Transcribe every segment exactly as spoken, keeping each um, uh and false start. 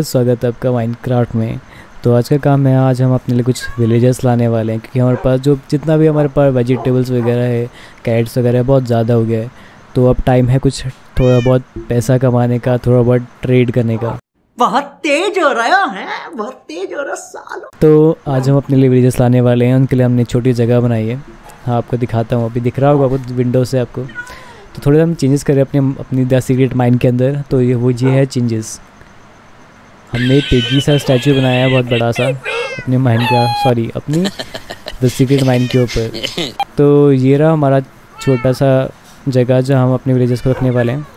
स्वागत है आपका माइनक्राफ्ट में। तो आज का काम है, आज हम अपने लिए कुछ विलेजर्स लाने वाले हैं क्योंकि हमारे पास जो जितना भी हमारे पास वेजिटेबल्स वगैरह है, कैरेट्स वगैरह बहुत ज़्यादा हो गया है। तो अब टाइम है कुछ थोड़ा बहुत पैसा कमाने का, थोड़ा बहुत ट्रेड करने का। बहुत तेज हो रहा है, बहुत तेज हो रहा सालो। तो आज हम अपने लिए विलेजर्स लाने वाले हैं, उनके लिए हमने छोटी जगह बनाई है। हाँ, आपको दिखाता हूँ, अभी दिख रहा होगा आपको विंडो से आपको। तो थोड़े हम चेंजेस करें अपने अपनी द सीक्रेट माइन के अंदर। तो ये वो ये है चेंजेस। हमने पिगी सा स्टैचू बनाया है बहुत बड़ा सा अपने माइन का, सॉरी अपनी द सीक्रेट माइन के ऊपर। तो ये रहा हमारा छोटा सा जगह जहाँ हम अपने विलेजर्स को रखने वाले हैं।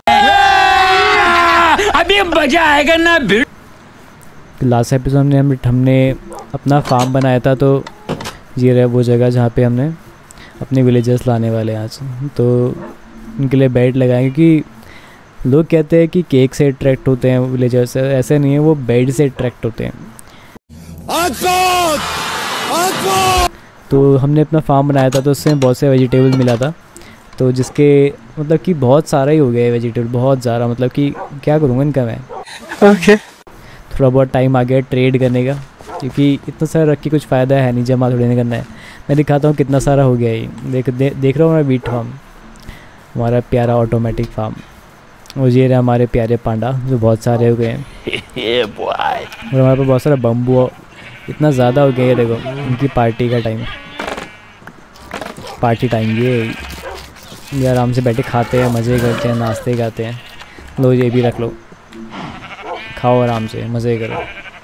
अभी मजा आएगा ना। लास्ट एपिसोड में हमने हमने अपना फार्म बनाया था, तो ये रहा वो जगह जहाँ पे हमने अपने विलेजर्स लाने वाले हैं आज। तो उनके लिए बेड लगाएंगे क्योंकि लोग कहते हैं कि केक से अट्रैक्ट होते हैं विलेजर्स, ऐसे नहीं है, वो बेड से अट्रैक्ट होते हैं। तो हमने अपना फार्म बनाया था, तो उससे बहुत से वेजिटेबल मिला था, तो जिसके मतलब कि बहुत सारा ही हो गया है वेजिटेबल, बहुत ज़्यादा, मतलब कि क्या करूँगा इनका मैं। ओके थोड़ा बहुत टाइम आ गया ट्रेड करने का क्योंकि इतना सारा रख के कुछ फ़ायदा है नहीं, जमा थोड़ी नहीं करना है। मैं दिखाता हूँ कितना सारा हो गया ये। देख दे, देख रहा हूँ हमारा वीट फार्म, हमारा प्यारा ऑटोमेटिक फार्म। और ये रहे हमारे प्यारे पांडा जो बहुत सारे हो गए हैं। और हमारे पास बहुत सारा बम्बू इतना ज़्यादा हो गया है। देखो इनकी पार्टी का टाइम, पार्टी टाइम ये ये आराम से बैठे खाते हैं, मज़े करते हैं, नाश्ते खाते हैं। लो ये भी रख लो, खाओ आराम से, मज़े करो।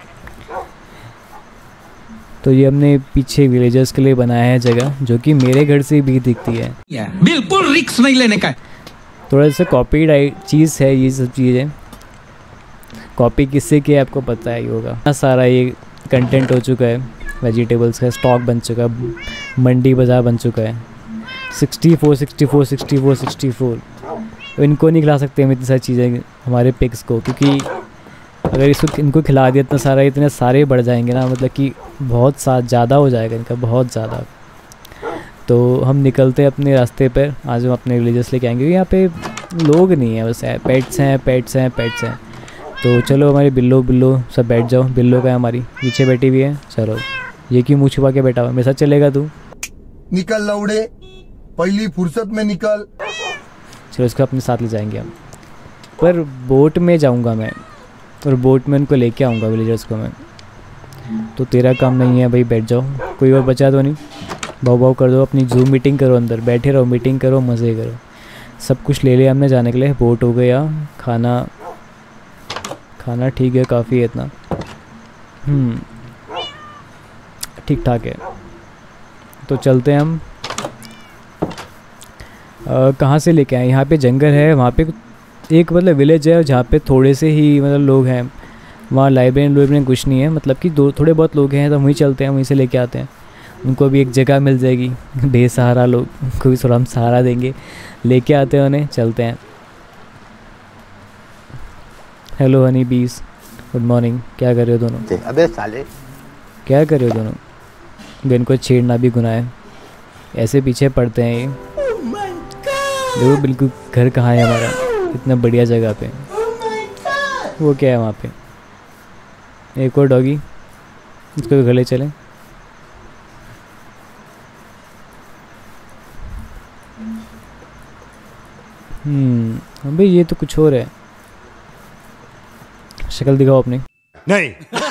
तो ये हमने पीछे विलेजर्स के लिए बनाया है जगह, जो कि मेरे घर से भी दिखती है। बिल्कुल रिस्क नहीं लेने का। थोड़ा सा कॉपी चीज़ है ये सब चीज़ें। कॉपी किससे किया आपको पता ही होगा। इतना सारा ये कंटेंट हो चुका है, वेजिटेबल्स का स्टॉक बन चुका है, मंडी बाज़ार बन चुका है। Sixty four sixty four sixty four sixty four इनको नहीं खिला सकते हम इतनी सारी चीज़ें हमारे पिग्स को, क्योंकि अगर इसको इनको खिला दिया इतना सारा, इतने सारे बढ़ जाएंगे ना, मतलब कि बहुत सा ज़्यादा हो जाएगा इनका, बहुत ज़्यादा। तो हम निकलते हैं अपने रास्ते पर। आज हम अपने विलेजर्स लेके आएंगे। यहाँ पे लोग नहीं हैं, बस है पेट्स हैं पेट्स हैं पेट्स हैं। तो चलो हमारे बिल्लो बिल्लो सब बैठ जाओ। बिल्लो का है हमारी पीछे बैठी हुई है। चलो ये क्यों मुँह छुपा के बैठा हुआ, मेरे साथ चलेगा तू? निकल लौड़े, पहली फुर्सत में निकल। चलो इसको अपने साथ ले जाएंगे हम, पर बोट में जाऊँगा मैं, और बोट में उनको लेके आऊँगा विलेजर्स को मैं। तो तेरा काम नहीं है भाई, बैठ जाओ। कोई और बचा तो नहीं? भाव भाव कर दो, अपनी जूम मीटिंग करो, अंदर बैठे रहो, मीटिंग करो, मज़े करो। सब कुछ ले लिया हमने जाने के लिए। बोट हो गया, खाना खाना ठीक है, काफ़ी है इतना, हम्म ठीक ठाक है। तो चलते हैं हम। कहाँ से लेके आए? यहाँ पे जंगल है, वहाँ पे एक मतलब विलेज है जहाँ पे थोड़े से ही मतलब लोग हैं। वहाँ लाइब्रेरी लाइब्रेरी कुछ नहीं है, मतलब कि दो थोड़े बहुत लोग हैं, तो वहीं चलते हैं, वहीं से लेके आते हैं। उनको भी एक जगह मिल जाएगी, बेसहारा लोग, उनको भी थोड़ा हम सहारा देंगे, लेके आते हैं उन्हें, चलते हैं। हेलो हनी बीस, गुड मॉर्निंग। क्या कर रहे हो दोनों? अबे साले क्या कर रहे हो दोनों? बेन को छेड़ना भी गुनाह है, ऐसे पीछे पड़ते हैं ये। देखो बिल्कुल घर कहाँ है हमारा, इतना बढ़िया जगह पे। वो क्या है वहाँ पे? एक और डॉगी, इसको भी घर ले चलें। हम्म अबे ये तो कुछ और है। शक्ल दिखाओ अपनी। नहीं।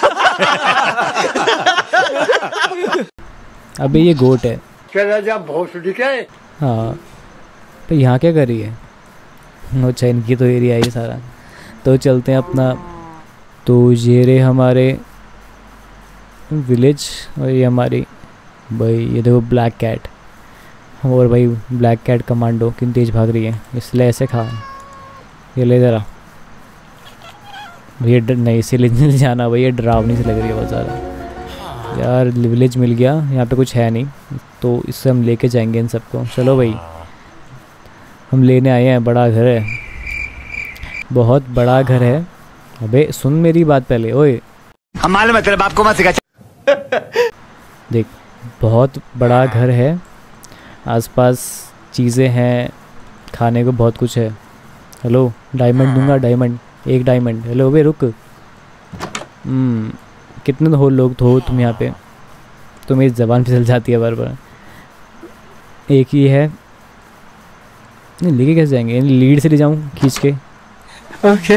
अबे ये गोट है। चला जा भोसड़ी के। हाँ, तो यहाँ क्या कर रही है? अच्छा इनकी तो एरिया है ये सारा। तो चलते हैं अपना। तो ये रहे हमारे विलेज, और ये हमारी भाई, ये देखो ब्लैक कैट। और भाई ब्लैक कैट कमांडो कितनी तेज़ भाग रही है, इसलिए ऐसे खा। ये ले ज़रा भैया, नहीं इसे ले जाना भैया, डरावनी से लग रही है बहुत ज़्यादा यार। विलेज मिल गया, यहाँ पे कुछ है नहीं, तो इससे हम लेके जाएंगे इन सबको। चलो भाई, हम लेने आए हैं। बड़ा घर है, बहुत बड़ा घर है। अबे सुन मेरी बात पहले, ओए हमारे मतलब बाप को मत सिखा। देख बहुत बड़ा घर है, आसपास चीज़ें हैं, खाने को बहुत कुछ है। हेलो डायमंड दूंगा, डायमंड, एक डायमंड। हेलो बे रुक, हम्म, कितने हो लोग तो हो तुम यहाँ पे, तो मेरी ज़बान फिसल जाती है बार बार। एक ही है, नहीं लेके कैसे जाएंगे, लीड से ले जाऊँ खींच के। ओके।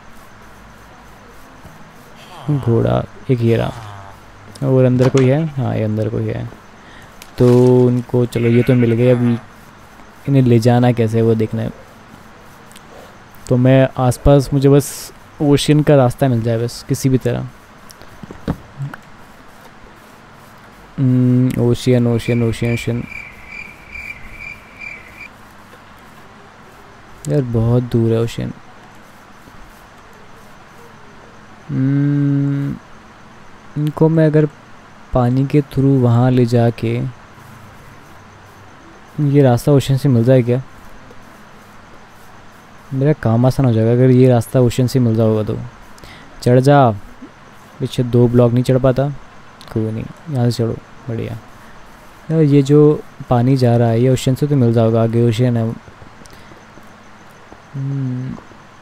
घोड़ा एक ये रहा, और अंदर कोई है, हाँ ये अंदर कोई है, तो उनको चलो ये तो मिल गए, अब इन्हें ले जाना कैसे वो देखना है। तो मैं आसपास, मुझे बस ओशियन का रास्ता मिल जाए बस किसी भी तरह। ओशियन ओशियन ओशियन ओशियन यार बहुत दूर है ओशियन। हम्म, इनको मैं अगर पानी के थ्रू वहाँ ले जाके, ये रास्ता ओशन से मिल जाए क्या, मेरा काम आसान हो जाएगा अगर ये रास्ता ओशन से मिल जाएगा तो। चढ़ जा, पीछे दो ब्लॉक नहीं चढ़ पाता, कोई नहीं यहाँ से चढ़ो, बढ़िया। यार ये जो पानी जा रहा है ये ओशन से तो मिल जाएगा, आगे ओशन है। हम्म,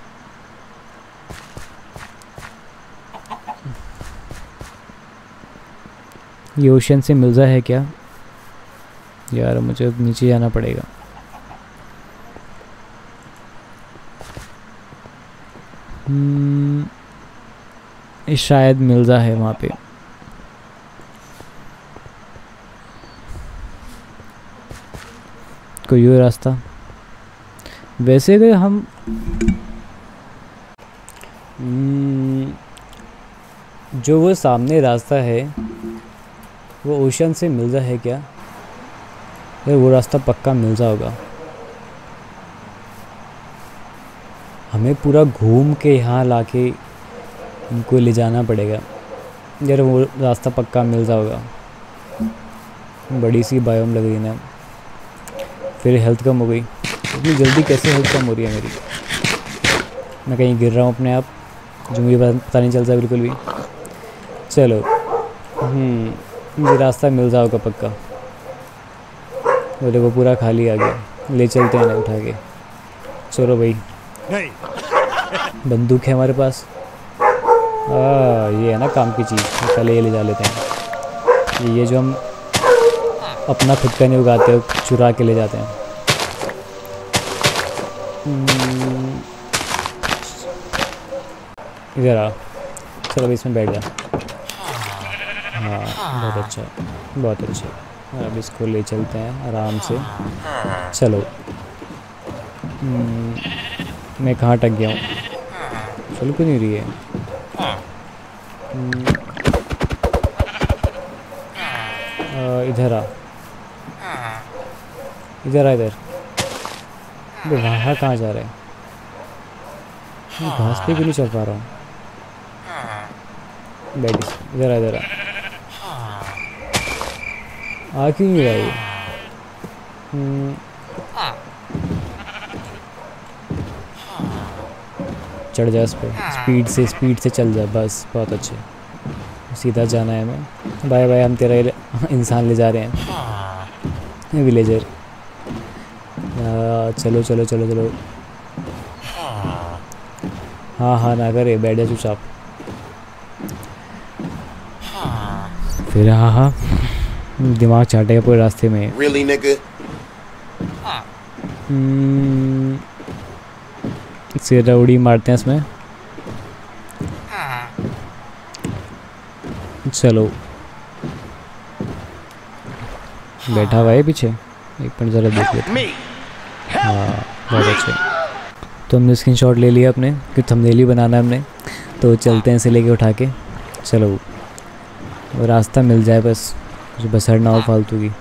ये ओशन से मिल जाए है क्या यार, मुझे अब नीचे जाना पड़ेगा। हम्म, शायद मिल जा है वहाँ पे। कोई और रास्ता, वैसे अगर हम हम्म, जो वो सामने रास्ता है वो ओशन से मिल जा है क्या यार, वो रास्ता पक्का मिल जा होगा। हमें पूरा घूम के यहाँ लाके इनको ले जाना पड़ेगा यार, वो रास्ता पक्का मिल जा होगा। बड़ी सी बायोम लग रही है ना, फिर हेल्थ कम हो गई। इतनी जल्दी कैसे हेल्थ कम हो रही है मेरी, मैं कहीं गिर रहा हूँ अपने आप, जो मुझे पता नहीं चलता बिल्कुल भी। चलो हम्म, ये रास्ता मिल जाओगा पक्का। वो देखो पूरा खाली आ गया, ले चलते हैं ना उठा के। चलो भाई, बंदूक है हमारे पास। आ, ये है ना काम की चीज़, पहले ये ले जा लेते हैं। ये, ये जो हम अपना खुद का नहीं उगाते हो, चुरा के ले जाते हैं। इधर आ, चलो भाई इसमें बैठ जा। हाँ बहुत अच्छा बहुत अच्छा। अब इसको ले चलते हैं आराम से। चलो मैं कहाँ अटक गया हूँ, चलो क्यों नहीं रही है। इधर आ इधर आ इधर। वहाँ कहाँ जा रहे हैं, घास पे क्यों नहीं चल पा रहा हूँ। बैठ इधर आ इधर आ आ क्यों नहीं रहा ये। चढ़ जा इस पर, स्पीड से स्पीड से चल जा बस, बहुत अच्छे। सीधा जाना है हमें। बाय बाय, हम तेरा इंसान ले जा रहे हैं, विलेजर। चलो चलो चलो चलो। हाँ हाँ ना करे, बैठ जा चुपचाप। फिर हाँ हाँ दिमाग चाटेगा पूरे रास्ते में। Really, nigga? सिर उड़ी मारते हैं इसमें। चलो बैठा हुआ है पीछे, एक मिनट ज़रा देख लेते हैं। हाँ बहुत अच्छे। तो हमने स्क्रीन शॉट ले लिया अपने, कि थंबनेल ही बनाना है हमने, तो चलते हैं इसे लेके उठा के। चलो वो रास्ता मिल जाए बस, कुछ बसर ना हो फालतू की।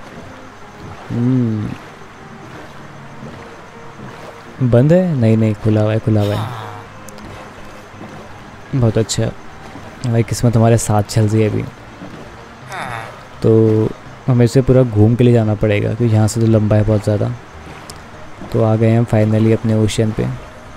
बंद है? नहीं नहीं खुला हुआ है, खुला हुआ है। बहुत अच्छा भाई, किस्मत हमारे साथ चल रही है अभी। तो हमें इसे पूरा घूम के लिए जाना पड़ेगा, क्योंकि यहाँ से तो लंबा है बहुत ज़्यादा। तो आ गए हम फाइनली अपने ओशियन पे।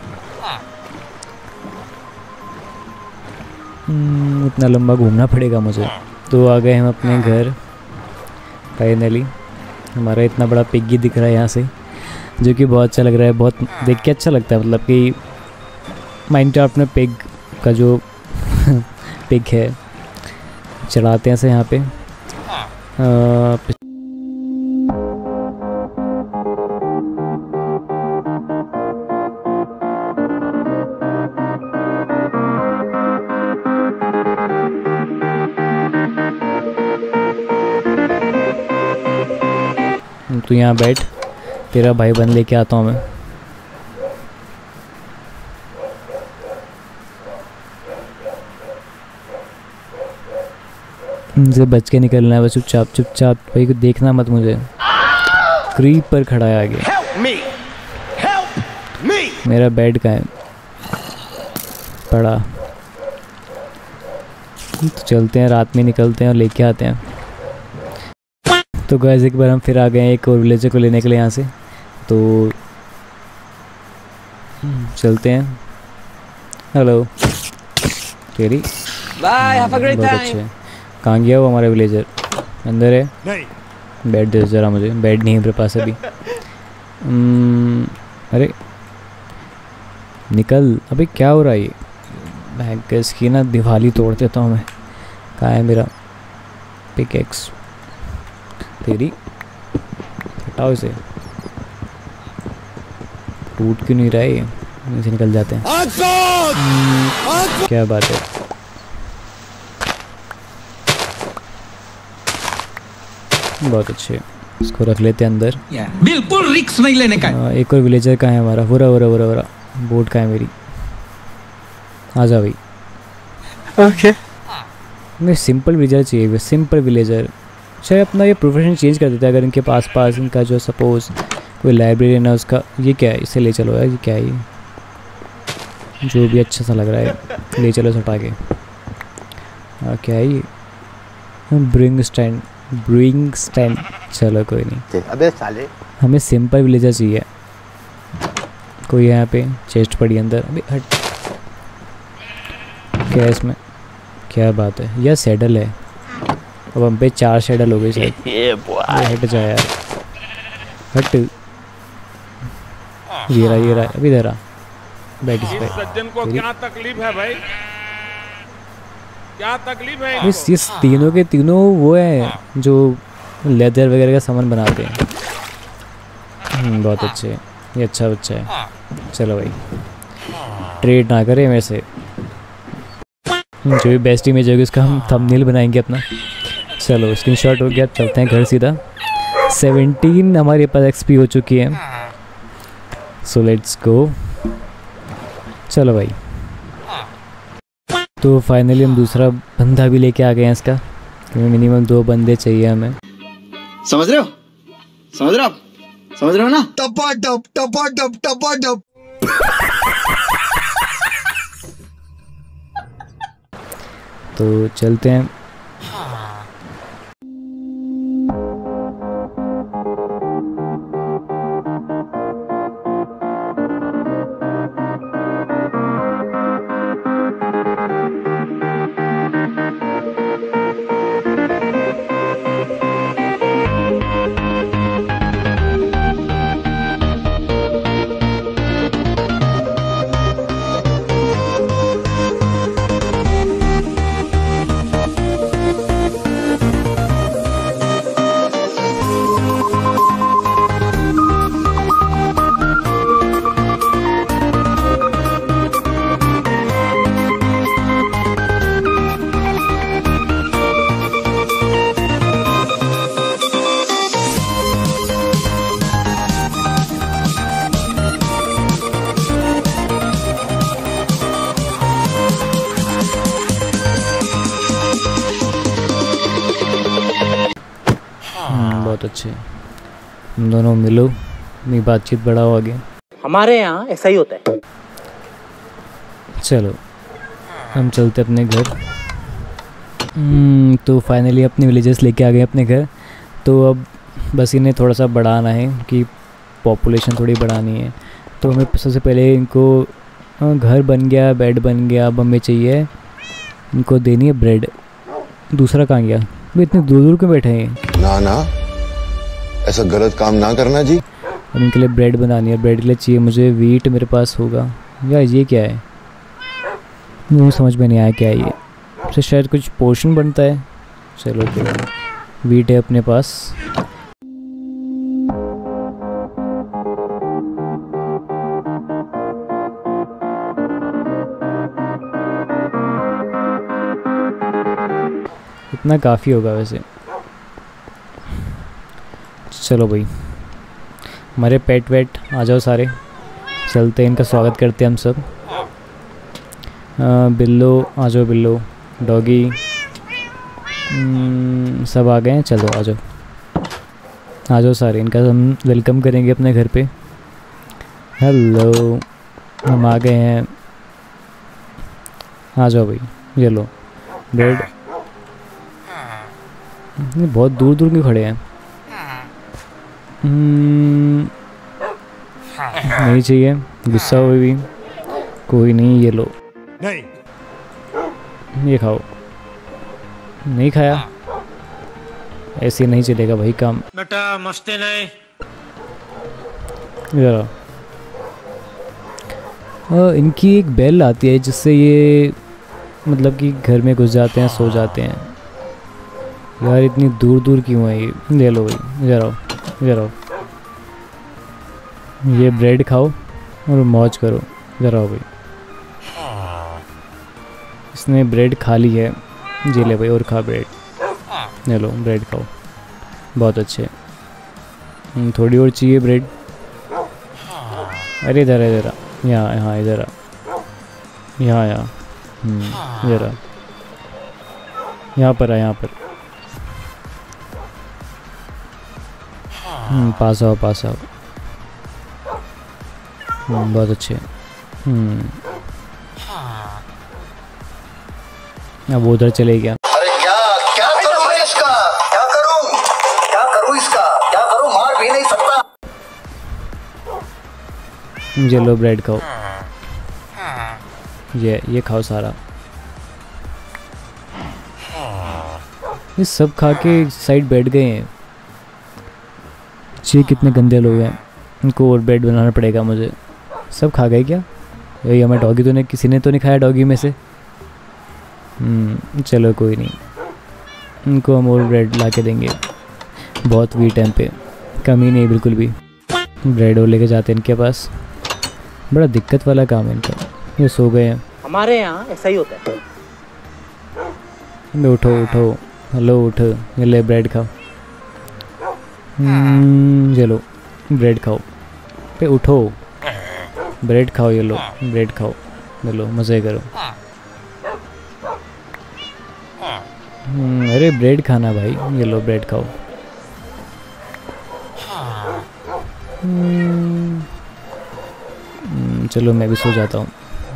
इतना लंबा घूमना पड़ेगा मुझे। तो आ गए हम अपने घर फाइनली। हमारा इतना बड़ा पिग्गी दिख रहा है यहाँ से, जो कि बहुत अच्छा लग रहा है, बहुत देख के अच्छा लगता है। मतलब कि माइनक्राफ्ट में पिग का जो पिक है, चढ़ाते हैं से यहाँ पे। आ, तो यहाँ बैठ, तेरा भाई बन लेके आता हूँ मैं। मुझे बच के निकलना है बस, चुपचाप चुपचाप, भाई को देखना मत मुझे। क्रीप पर खड़ा है आगे। Help me! Help me! मेरा बेड का है पड़ा। तो चलते हैं, रात में निकलते हैं और लेके आते हैं। तो गाइस एक बार हम फिर आ गए हैं एक और विलेजर को लेने के लिए यहाँ से, तो चलते हैं। हेलो तेरी Bye, have a great बहुत time. अच्छे। कहाँ गया वो हमारा विलेजर? अंदर है? नहीं। बेड दे ज़रा मुझे, बेड नहीं है मेरे पास अभी। उम्म, अरे निकल, अबे क्या हो रहा है ये? बैंक इसकी ना दिवाली तोड़ देता हूँ मैं। कहाँ है मेरा पिकेक्स? तेरी हटाओ इसे, टूट क्यों नहीं रहा है ये? नीचे निकल जाते हैं। हम्म, क्या बात है। बहुत अच्छे, इसको रख लेते हैं अंदर। बिल्कुल रिक्स नहीं लेने का। आ, एक और विलेजर कहाँ है हमारा? बुरा बुरा बुरा बुरा बोट कहाँ है मेरी? आ जा भाई। ओके। मैं सिंपल विलेजर चाहिए, सिंपल विलेजर। शायद अपना ये प्रोफेशन चेंज कर देता है अगर इनके पास पास इनका जो सपोज कोई लाइब्रेरियन है उसका। ये क्या है? इसे ले चलो यार, ये क्या है ये? जो भी अच्छा सा लग रहा है ले चलो हटा के। आ, क्या है ये? Bring stand, bring stand. चलो कोई नहीं, अबे साले हमें सिंपल विलेजर चाहिए। कोई यहाँ पे चेस्ट पड़ी अंदर। अभी हट, क्या है इसमें? क्या बात है, यह सैडल है। अब हम पे चार सैडल हो गए शायद। ये हट जा यार, हट। ये रहा ये रहा, अभी दे रहा। बैठ इस पे। सज्जन को क्या तकलीफ है भाई? क्या तकलीफ है? इस इस तीनों के तीनों वो है जो लेदर वगैरह का सामान बनाते हैं। हम्म, बहुत अच्छे, ये अच्छा बच्चा है। चलो भाई, ट्रेड ना करे मेरे से। जो भी बेस्ट इमेज होगी उसका हम थंबनेल बनाएंगे अपना। चलो स्क्रीनशॉट हो गया, चलते हैं घर सीधा। सेवनटीन हमारे पास एक्सपी हो चुकी है, सो लेट्स गो। चलो भाई, तो फाइनली हम दूसरा बंदा भी लेके आ गए हैं इसका, क्योंकि मिनिमम दो बंदे चाहिए हमें। समझ रहे हो? समझ रहे हो आप? समझ रहे हो ना? टपा टप टपा टप टपा टप। तो चलते हैं। बहुत अच्छे, हम दोनों मिलो, मेरी बातचीत बड़ा हो आगे। हमारे यहाँ ऐसा ही होता है। चलो हम चलते अपने घर। हम्म, तो फाइनली अपने विलेजेस लेके आ गए अपने घर। तो अब बस इन्हें थोड़ा सा बढ़ाना है कि पॉपुलेशन थोड़ी बढ़ानी है। तो हमें सबसे पहले इनको घर बन गया, बेड बन गया, अब हमें चाहिए इनको देनी है ब्रेड। दूसरा कहाँ गया? वो इतने दूर दूर क्यों बैठे हैं? ना ना, ऐसा गलत काम ना करना जी। अब इनके लिए ब्रेड बनानी है। ब्रेड के लिए चाहिए मुझे वीट, मेरे पास होगा यार। ये क्या है? मुझे समझ में नहीं आया क्या है ये। से शायद कुछ पोर्शन बनता है। चलो कोई नहीं, वीट है अपने पास। इतना काफ़ी होगा वैसे। चलो भाई, हमारे पेट वेट आ जाओ सारे, चलते हैं, इनका स्वागत करते हैं हम सब। आ, बिल्लो आ जाओ, बिल्लो, डॉगी, सब आ गए हैं। चलो आ जाओ, आ जाओ सारे, इनका हम वेलकम करेंगे अपने घर पे। हेलो, हम आ गए हैं, आ जाओ भाई। ये लो ब्रेड। ये बहुत दूर दूर के खड़े हैं। नहीं चाहिए, गुस्सा हुए भी कोई नहीं। ये लो, नहीं, ये खाओ। नहीं खाया, ऐसे नहीं चलेगा भाई काम। बेटा मस्ती नहीं। जरा इनकी एक बेल आती है जिससे ये मतलब कि घर में घुस जाते हैं, सो जाते हैं। यार इतनी दूर दूर क्यों है ये? ले लो भाई, जरा जरा ये ब्रेड खाओ और मौज करो। जरा भाई, इसने ब्रेड खा ली है। जी ले भाई, और खा ब्रेड। ले लो ब्रेड खाओ, बहुत अच्छे। थोड़ी और चाहिए ब्रेड। अरे इधर है, इधर यहाँ, यहाँ इधर यहाँ यहाँ जरा यहाँ पर आ, यहाँ पर। हम्म, पास आओ, पास आओ। हम्म, बहुत अच्छे। हम्म, अब उधर चले गया। अरे क्या क्या करूं मैं इसका, क्या करूं, क्या करूं इसका, क्या करूं, मार भी नहीं सकता। ये लो ब्रेड खाओ, ये ये खाओ सारा। ये सब खा के साइड बैठ गए हैं। ये कितने गंदे लोग हैं, इनको और ब्रेड बनाना पड़ेगा मुझे। सब खा गए क्या? यही हमें डॉगी तो नहीं, किसी ने तो नहीं खाया डॉगी में से। चलो कोई नहीं, इनको हम और ब्रेड ला के देंगे। बहुत वी टाइम पे कमी नहीं बिल्कुल भी। ब्रेड और लेके जाते हैं इनके पास। बड़ा दिक्कत वाला काम है इनका। ये सो गए हैं। हमारे यहाँ ऐसा ही होता है। उठो उठो, हेलो उठ, ये ले ब्रेड खाओ। चलो ब्रेड खाओ, पे उठो, ब्रेड खाओ। ये लो ब्रेड खाओ, ये लो मज़े करो। अरे ब्रेड खाना भाई, ये लो ब्रेड खाओ। चलो मैं भी सो जाता हूँ।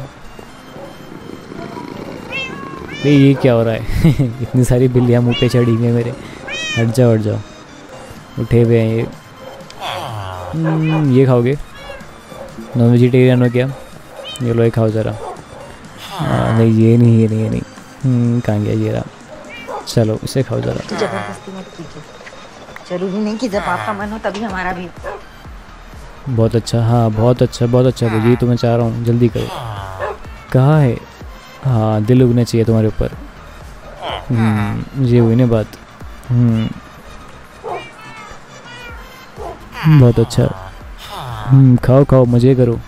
ये क्या हो रहा है? इतनी सारी बिल्लियाँ मुँह पे चढ़ी हुई हैं मेरे। हट जाओ हट जाओ, उठे हुए हैं ये। ये खाओगे? नॉन वेजिटेरियन हो क्या? ये लो ये खाओ ज़रा। नहीं ये नहीं ये नहीं ये नहीं कहाँ गया ये रहा। चलो इसे खाओ ज़रा। जबरदस्ती मत कीजिए, जरूरी नहीं कि जब आपका मन हो तभी हमारा भी। बहुत अच्छा, हाँ बहुत अच्छा बहुत अच्छा भाई, ये तो मैं चाह रहा हूँ, जल्दी करो। कहाँ है? हाँ दिल उगने चाहिए तुम्हारे ऊपर। ये हुई ना बात। बहुत अच्छा। खाओ खाओ मज़े करो।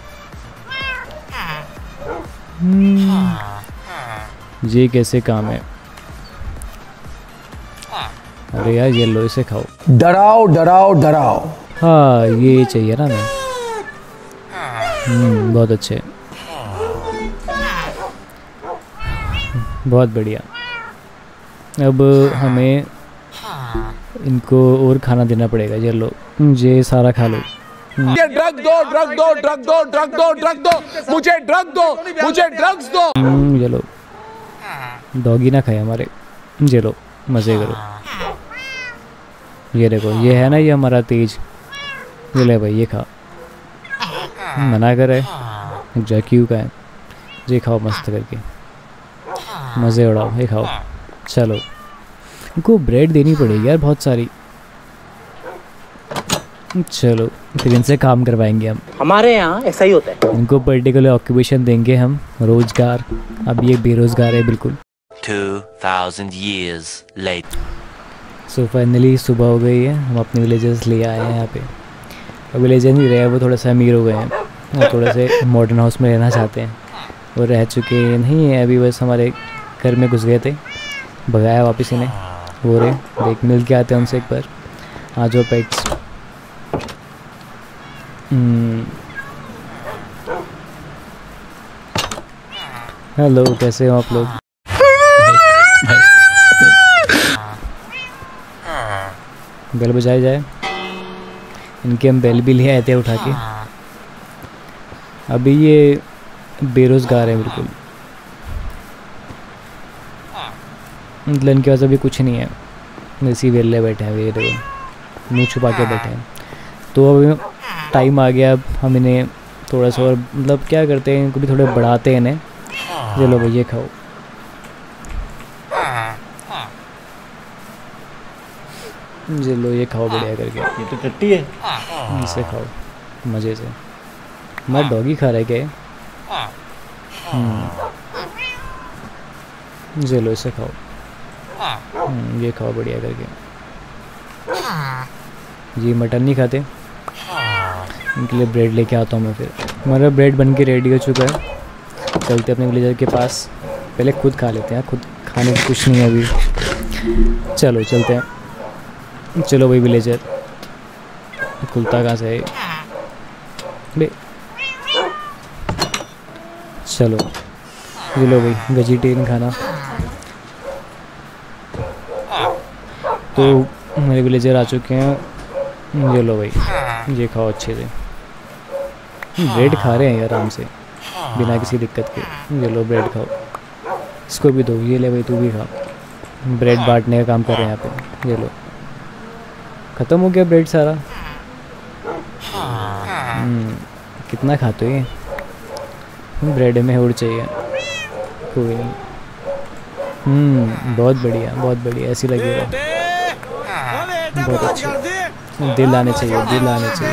ये कैसे काम है? अरे यार ये लो इसे खाओ। डराओ डराओ डराओ। हाँ ये चाहिए ना मैं। हम्म बहुत अच्छे, बहुत बढ़िया। अब हमें इनको और खाना देना पड़ेगा। ये लो ये सारा खा लो। ये ड्रग दो ड्रग दो ड्रग दो ड्रग दो ड्रग दो मुझे ड्रग दो मुझे ड्रग्स दो। ये लो, डॉगी ना खाए हमारे। ये लो मज़े करो। ये देखो ये है ना, ये हमारा तेज। ये ले भाई ये खा। मना कर है जैक्यू का है। ये खाओ मस्त करके, मज़े उड़ाओ। ये खाओ। चलो इनको ब्रेड देनी पड़ेगी यार बहुत सारी। चलो फिर इनसे काम करवाएंगे हम। हमारे यहाँ ऐसा ही होता है। इनको पर्टिकुलर ऑक्यूपेशन देंगे हम, रोजगार। अब ये बेरोजगार है बिल्कुल। two thousand years later. So finally सुबह हो गई है, हम अपने विलेजर्स ले आए हैं यहाँ पे। अब विलेजर नहीं रहे, वो थोड़ा सा अमीर हो गए हैं और थोड़े से मॉडर्न हाउस में रहना चाहते हैं। वो रह चुके नहीं हैं अभी, बस हमारे घर में घुस गए थे, भगाया वापस इन्हें। वो रहे, देख मिल के आते हैं उनसे एक बार। आ जाओ पेट्स। हेलो, कैसे हो आप लोग? बेल बजाई जाए। इनके हम बेल भी ले आए थे उठा के। अभी ये बेरोज़गार है बिल्कुल, मतलब इनके पास अभी कुछ नहीं है, इसी वेले बैठे हैं, ये देखो मुँह छुपा के बैठे हैं। तो अब टाइम आ गया, अब हम इन्हें थोड़ा सा और मतलब क्या करते हैं, इनको भी थोड़े बढ़ाते हैं इन्हें। चलो भैया खाओ। चलो ये खाओ बढ़िया करके। ये तो टट्टी है, इसे खाओ मज़े से। हमारा डॉगी खा रहा है क्या? चलो इसे खाओ। ये खाओ बढ़िया करके। जी मटन नहीं खाते, इनके लिए ब्रेड लेके आता हूँ मैं फिर। हमारा ब्रेड बन के रेडी हो चुका है। चलते अपने विलेजर के पास, पहले खुद खा लेते हैं, खुद खाने की कुछ नहीं है अभी। चलो चलते हैं। चलो भाई विलेजर, खुलता कहाँ से है बे? चलो चलो भाई, वेजिटेरियन खाना। तो मेरे विलेजर आ चुके हैं। ये लो भाई, ये खाओ अच्छे से। ब्रेड खा रहे हैं आराम से बिना किसी दिक्कत के। ये लो ब्रेड खाओ, इसको भी दो। ये ले भाई तू भी खा। ब्रेड बांटने का काम कर रहे हैं यहाँ पे। ये लो, ख़त्म हो गया ब्रेड सारा। कितना खाते हो ये? ब्रेड में और चाहिए, कोई नहीं। हम्म बहुत बढ़िया, बहुत बढ़िया, ऐसी लगेगा। बहुत अच्छा, दिल आने चाहिए, दिल आने चाहिए।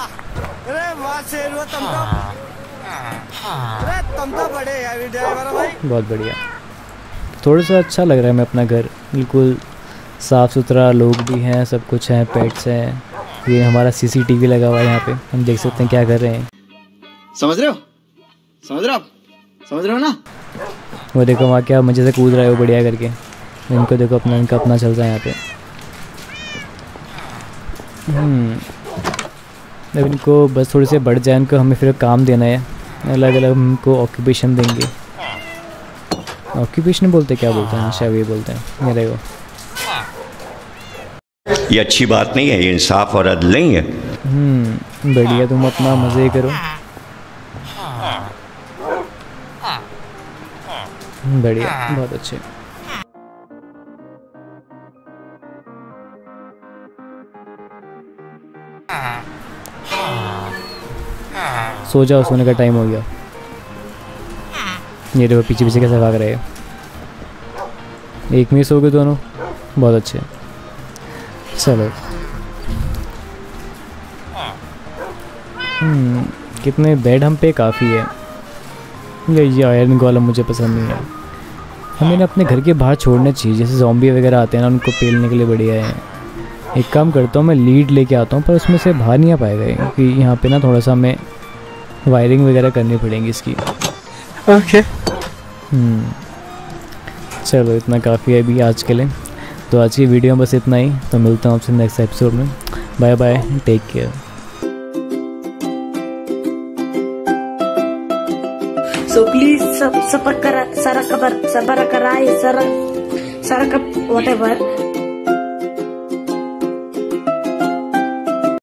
बहुत बढ़िया। थोड़ा सा अच्छा लग रहा है। मैं अपना घर बिल्कुल साफ़ सुथरा, लोग भी हैं, सब कुछ है, पेट्स हैं। ये हमारा सीसीटीवी लगा हुआ है यहाँ पे, हम देख सकते हैं क्या कर रहे हैं। समझ रहे हो? समझ रहे हो आप? समझ रहे हो ना? वो देखो वहाँ क्या मज़े से कूद रहा है वो बढ़िया करके। इनको देखो, अपना इनका अपना चल रहा है यहाँ पे। अब इनको बस थोड़े से बढ़ जाए, इनको हमें फिर काम देना है। अलग अलग इनको ऑक्यूपेशन देंगे। ऑक्यूपेशन बोलते क्या बोलते हैं? शायद ये बोलते हैं। ये देखो, ये अच्छी बात नहीं है, ये इंसाफ और अदल नहीं है। हम्म बढ़िया, तुम अपना मज़े करो। बढ़िया, बहुत अच्छे। सो जाओ, सोने का टाइम हो गया। ये देखो पीछे पीछे कैसे भाग रहे हैं। एक में सो गए दोनों, बहुत अच्छे। चलो हम्म कितने बेड हम पे काफ़ी है। ये आयरन गोलम मुझे पसंद नहीं है। हमें ना अपने घर के बाहर छोड़ने चाहिए, जैसे ज़ॉम्बी वगैरह आते हैं ना, उनको पेलने के लिए बढ़िया है। एक काम करता हूँ, मैं लीड लेके आता हूँ, पर उसमें से बाहर नहीं आ पाएगा क्योंकि यहाँ पे ना थोड़ा सा हमें वायरिंग वगैरह करनी पड़ेगी इसकी। ओके हम्म चलो इतना काफ़ी है अभी आज के लिए। तो आज की वीडियो में बस इतना ही। तो मिलता हूँ आपसे नेक्स्ट एपिसोड में। Bye bye, take care. So please सब सबर करा, सारा खबर सबर कराए, सारा सारा कप व्हाटएवर